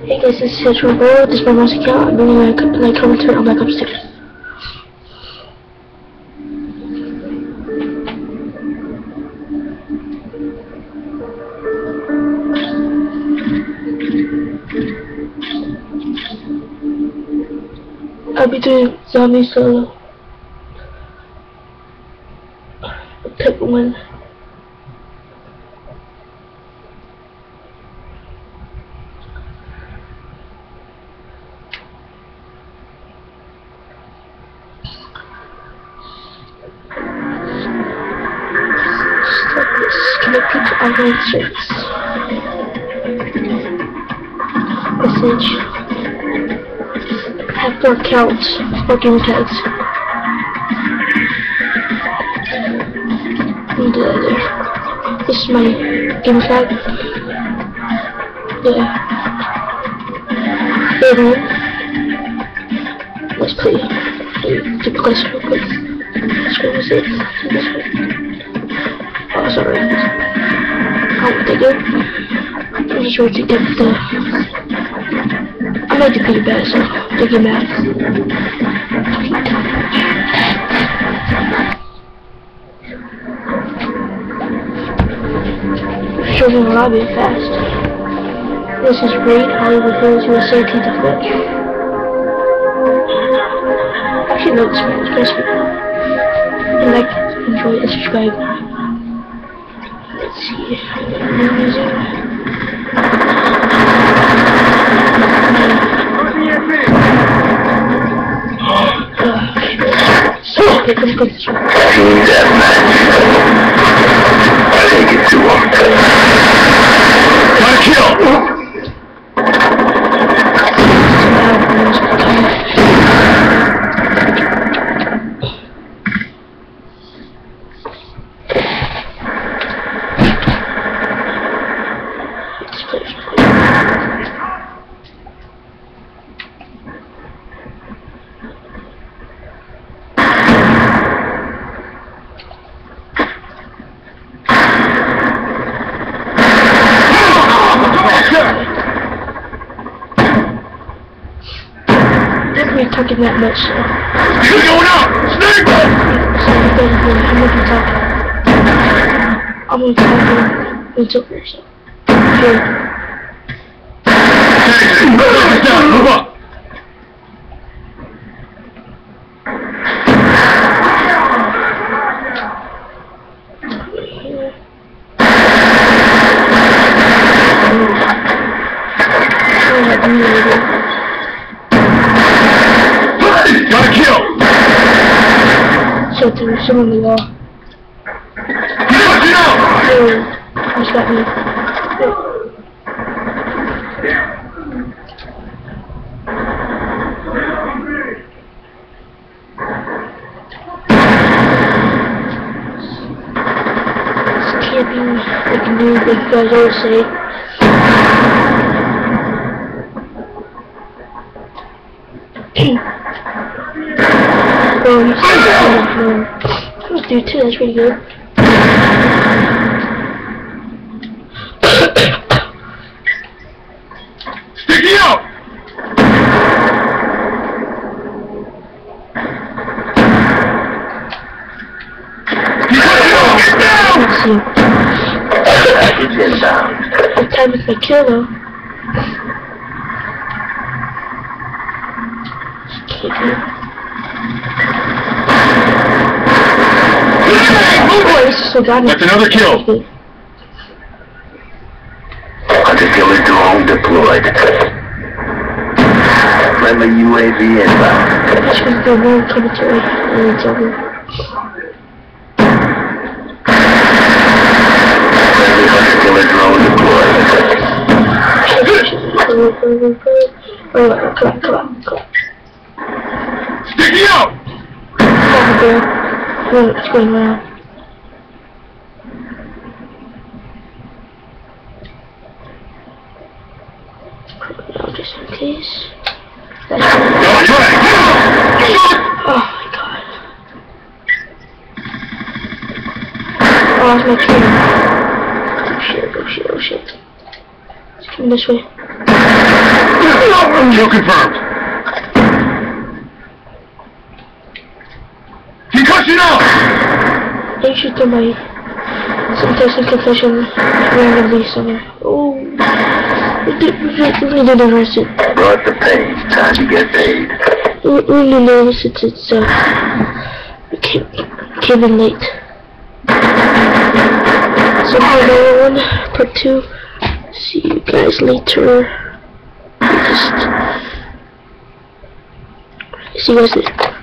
Hey guys, this is Central World. This is my mouse account. I'm doing my commentary on back upstairs. I'll be doing zombie solo. Type 1. Connected to online service. Message. Have 4 accounts, 4 game tags. And this is my game tag. Yeah. Third one. Let's play. Typical real quick. Let's go with it. Oh, sorry. How would they do? I'm just trying to get the... I might do pretty bad, so don't get mad. Children in the lobby fast. This is Raid Hollywood Hills USA to Fletch. Actually, no, it's pretty sweet. And like, enjoy, and subscribe. Let's see. Okay, let's go to the show. Team deathmatch. Take it to him. Got a kill! Definitely talking that much. You're going out! Sniper! I'm gonna talk until so. Here. Down, move up! Got a kill! So there's someone on the wall. He's watching out! He's got me. It's camping like a new big guys always say. Oh, you see that? That was dude too, that's pretty good. Sticky out! Get down! Let's see. Package inbound. What time is my kill though? Oh, this is so bad. That's another kill. Hunter-killer drone deployed. Friendly UAV inbound. I'm just gonna do more commentary and it's over. Friendly hunter-killer drone deployed. Oh, come on. Sticky out! Over there. Oh, it's going around. Just in case. That's oh my god. Oh, that's my train. Oh shit. It's coming this way. Kill confirmed. Concussion out! They shoot through my sometimes in confession randomly somewhere. Oh, really nervous. Brought the pain. Time to get paid. Really nervous. It's came in late. So part 1, part 2. See you guys later. See you guys later.